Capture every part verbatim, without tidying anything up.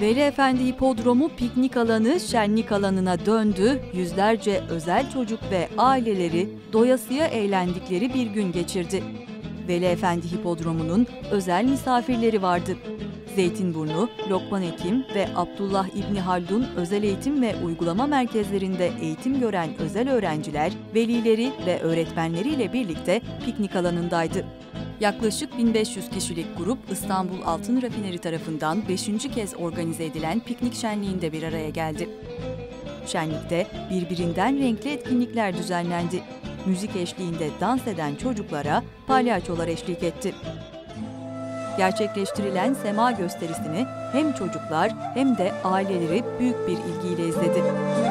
Veli Efendi Hipodromu piknik alanı şenlik alanına döndü, yüzlerce özel çocuk ve aileleri doyasıya eğlendikleri bir gün geçirdi. Veli Efendi Hipodromu'nun özel misafirleri vardı. Zeytinburnu, Lokman Hekim ve Abdullah İbni Haldun Özel Eğitim ve Uygulama Merkezlerinde eğitim gören özel öğrenciler, velileri ve öğretmenleriyle birlikte piknik alanındaydı. Yaklaşık bin beş yüz kişilik grup İstanbul Altın Rafineri tarafından beşinci kez organize edilen piknik şenliğinde bir araya geldi. Şenlikte birbirinden renkli etkinlikler düzenlendi. Müzik eşliğinde dans eden çocuklara palyaçolar eşlik etti. Gerçekleştirilen sema gösterisini hem çocuklar hem de aileleri büyük bir ilgiyle izledi.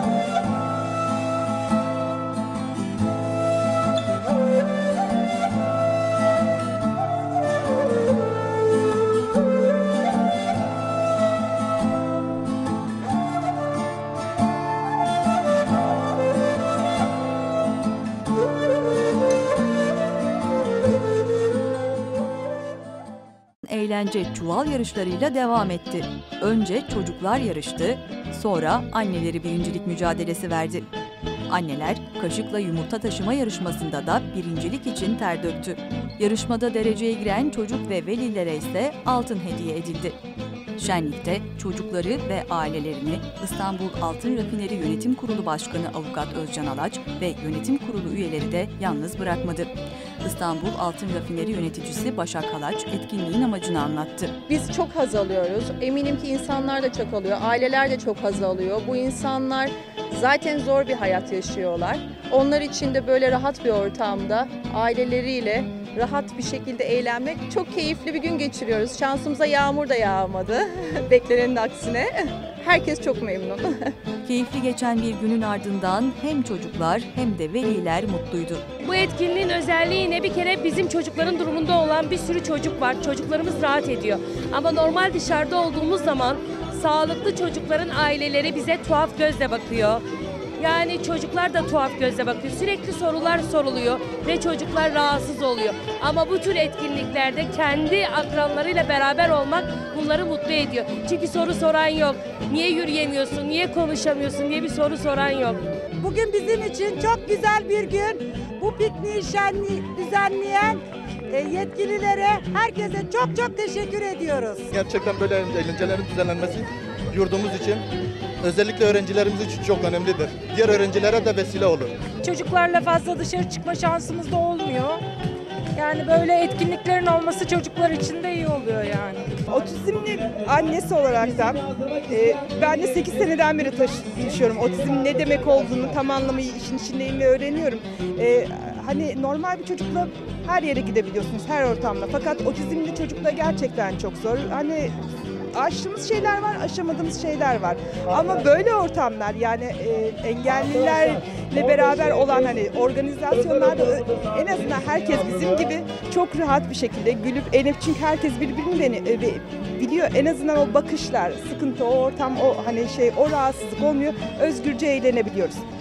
Eğlence çuval yarışlarıyla devam etti. Önce çocuklar yarıştı, sonra anneleri birincilik mücadelesi verdi. Anneler kaşıkla yumurta taşıma yarışmasında da birincilik için ter döktü. Yarışmada dereceye giren çocuk ve velilere ise altın hediye edildi. Şenlikte çocukları ve ailelerini İstanbul Altın Rafineri Yönetim Kurulu Başkanı Avukat Özcan Alaç ve Yönetim Kurulu üyeleri de yalnız bırakmadı. İstanbul Altın Rafineri yöneticisi Başak Halaç etkinliğin amacını anlattı. Biz çok haz alıyoruz. Eminim ki insanlar da çok alıyor, aileler de çok haz alıyor. Bu insanlar zaten zor bir hayat yaşıyorlar. Onlar için de böyle rahat bir ortamda aileleriyle rahat bir şekilde eğlenmek, çok keyifli bir gün geçiriyoruz. Şansımıza yağmur da yağmadı, beklenenin aksine. Herkes çok memnun. Keyifli geçen bir günün ardından hem çocuklar hem de veliler mutluydu. Bu etkinliğin özelliği ne? Bir kere bizim çocukların durumunda olan bir sürü çocuk var. Çocuklarımız rahat ediyor. Ama normal dışarıda olduğumuz zaman sağlıklı çocukların aileleri bize tuhaf gözle bakıyor. Yani çocuklar da tuhaf gözle bakıyor. Sürekli sorular soruluyor ve çocuklar rahatsız oluyor. Ama bu tür etkinliklerde kendi akranlarıyla beraber olmak bunları mutlu ediyor. Çünkü soru soran yok. Niye yürüyemiyorsun, niye konuşamıyorsun diye bir soru soran yok. Bugün bizim için çok güzel bir gün. Bu pikniği şenliği düzenleyen yetkililere, herkese çok çok teşekkür ediyoruz. Gerçekten böyle eğlencelerin düzenlenmesi yurdumuz için, özellikle öğrencilerimiz için çok önemlidir. Diğer öğrencilere de vesile olur. Çocuklarla fazla dışarı çıkma şansımız da olmuyor. Yani böyle etkinliklerin olması çocuklar için de iyi oluyor yani. Otizmli annesi olarak da e, ben de sekiz seneden beri taşıyorum. Otizmin ne demek olduğunu tam anlamıyla işin içindeyim ve öğreniyorum. E, hani normal bir çocukla her yere gidebiliyorsunuz, her ortamda. Fakat otizmli çocukla gerçekten çok zor. Hani aştığımız şeyler var, aşamadığımız şeyler var. Ama böyle ortamlar, yani e, engellilerle beraber olan hani organizasyonlarda en azından herkes bizim gibi çok rahat bir şekilde gülüp eğlenip, çünkü herkes birbirini beni, e, biliyor. En azından o bakışlar, sıkıntı, o ortam, o hani şey, o rahatsızlık olmuyor. Özgürce eğlenebiliyoruz.